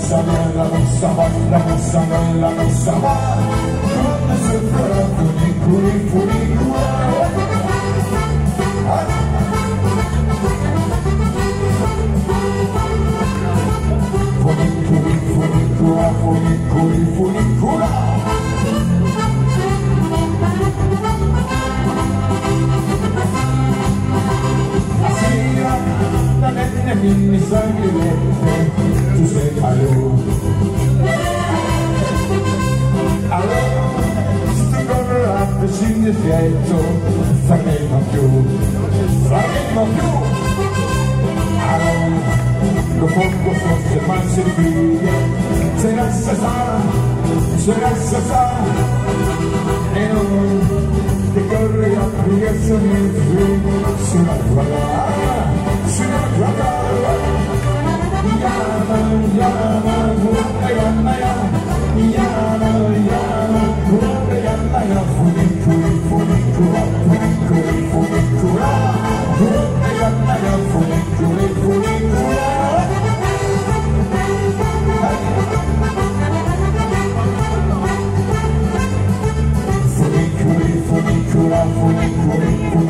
mossa va, come se fuera funicula. Funicula. Mi sanguinette, tu sei allora sto correlato sin difetto, faremo più, allora lo poco forse mal servire, será sa, e non ti corri a piegarsi nel filo, sulla guarda. Funicula.